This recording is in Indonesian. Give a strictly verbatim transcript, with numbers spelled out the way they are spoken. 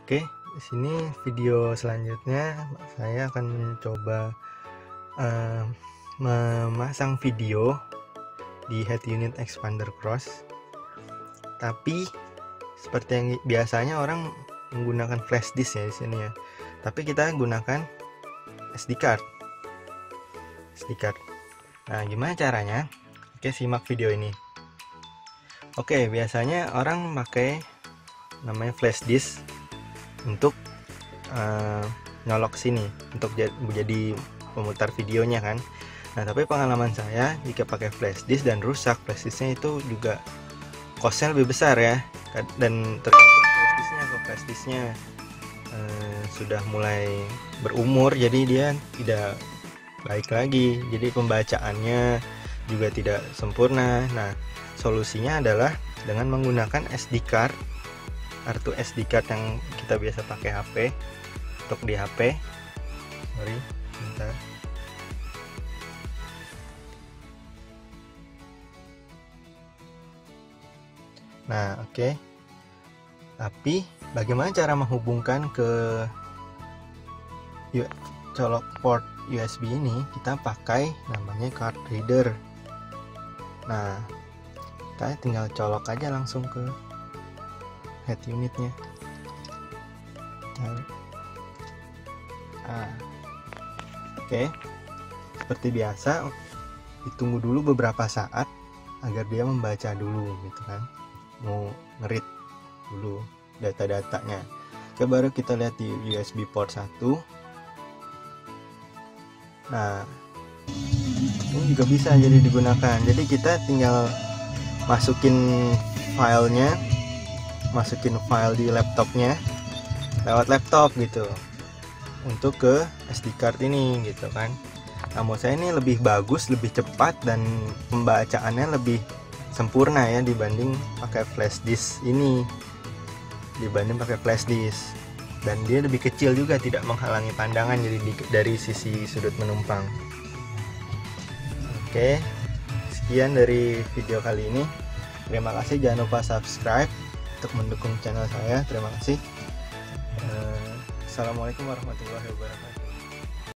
Oke, di sini video selanjutnya saya akan mencoba uh, memasang video di head unit expander cross. Tapi seperti yang biasanya orang menggunakan flash disk ya di sini ya. Tapi kita gunakan S D card. S D card. Nah, gimana caranya? Oke, simak video ini. Oke, biasanya orang pakai namanya flash disk untuk uh, nyolok sini untuk jadi pemutar videonya kan. Nah, tapi pengalaman saya jika pakai flash disk dan rusak flash disknya itu juga costnya lebih besar ya, dan tergantung flash disknya. Kalau flash disknya uh, sudah mulai berumur, jadi dia tidak baik lagi, jadi pembacaannya juga tidak sempurna. Nah, solusinya adalah dengan menggunakan S D card atau S D card yang kita biasa pakai H P. Untuk di H P, sorry, bentar. Nah, oke. Okay. Tapi bagaimana cara menghubungkan ke colok port U S B ini? Kita pakai namanya card reader. Nah, kita tinggal colok aja langsung ke head unitnya. Nah, oke, okay. Seperti biasa, ditunggu dulu beberapa saat agar dia membaca dulu, gitu kan, mau ngerit dulu data-datanya. Oke, baru kita lihat di U S B port satu. Nah, ini juga bisa jadi digunakan. Jadi kita tinggal masukin filenya, masukin file di laptopnya lewat laptop gitu untuk ke S D card ini gitu kan. Nah, menurut saya ini lebih bagus, lebih cepat, dan pembacaannya lebih sempurna ya dibanding pakai flash disk ini, dibanding pakai flash disk. Dan dia lebih kecil juga, tidak menghalangi pandangan jadi di, dari sisi sudut menumpang. Oke, sekian dari video kali ini. Terima kasih, jangan lupa subscribe untuk mendukung channel saya. Terima kasih. Assalamualaikum warahmatullahi wabarakatuh.